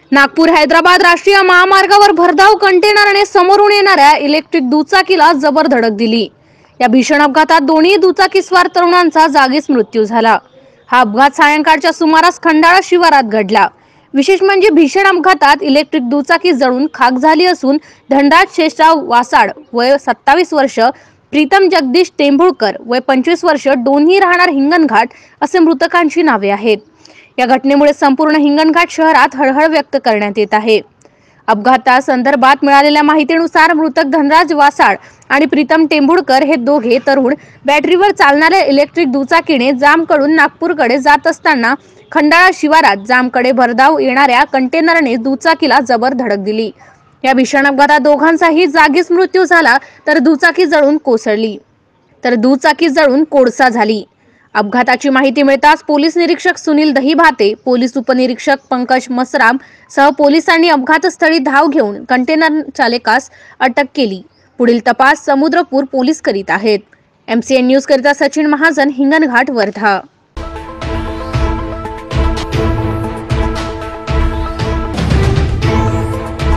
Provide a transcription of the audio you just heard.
नागपूर हैदराबाद राष्ट्रीय महामार्गावर भरधाव कंटेनरने समोरून येणाऱ्या इलेक्ट्रिक दुचाकीला जबर धडक दिली। या भीषण अपघातात दोन्ही दुचाकीस्वार तरुणांचा जागीच मृत्यू झाला। हा अपघात सायंकाळच्या सुमारास खंडाळा शिवारात घडला। विशेष म्हणजे भीषण अपघातात इलेक्ट्रिक दुचाकी जळून खाक झाली असून धनराज शेषराव वासाड वय 27 वर्ष, प्रीतम जगदीश टेंभुळकर वय 25 वर्ष दोन्ही राहणार हिंगणघाट असे मृतकांची नावे आहेत। या घटनेमुळे संपूर्ण हिंगणघाट शहरात हळहळ व्यक्त करण्यात येत आहे। अपघातासंदर्भात मिळालेल्या माहितीनुसार मृतक धनराज वासाड आणि प्रीतम टेंभुळकर हे दोघे तरुण बॅटरीवर चालणाऱ्या इलेक्ट्रिक दुचाकीने जामकडून नागपूरकडे जात असताना खंडाळा शिवारात जामकडे भरधाव येणाऱ्या कंटेनरने दुचाकीला जबर धडक दिली। या भीषण अपघातात दोघांचाही जागीच मृत्यू झाला तर दुचाकी जळून कोळसा झाली। अपघाताची माहिती मिळताच पोलीस निरीक्षक सुनील दहीभाते, पोलीस उपनिरीक्षक पंकज मसराम सह पोलिसांनी अपघातस्थळी धाव घेऊन कंटेनर चालकास अटक केली। पुढील तपास समुद्रपूर पोलीस करीत आहेत। MCN न्यूज करिता सचिन महाजन, हिंगणघाट, वर्धा।